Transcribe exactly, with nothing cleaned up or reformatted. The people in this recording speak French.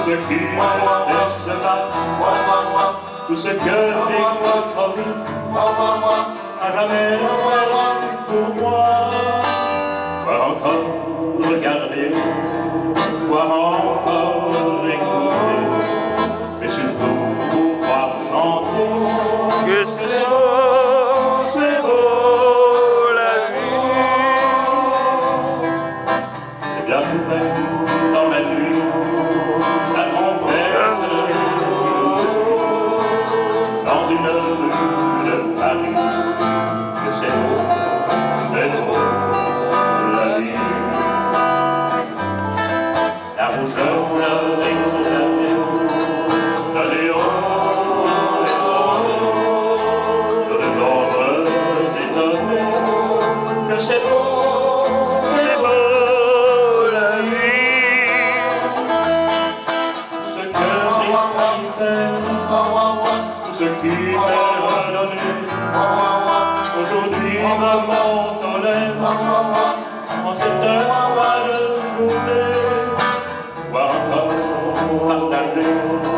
ce qui décevra, tout ce que j'ai connu, à jamais pour moi. Voir encore regarder, voir encore écouter, mais surtout pouvoir chanter que c'est beau, c'est beau la vie. Et bien ouvert dans la nuit, la trompette dans une rue de Paris, que c'est beau, c'est beau la vie. La rougeur fleurit sur la terre, de Léon et Paul, de l'ombre détonner, que c'est beau, c'est beau la vie. Ce que j'ai failli faire, tout ce qui m'est redonné, aujourd'hui me monte en l'air, en cette heure de journée, voir encore partager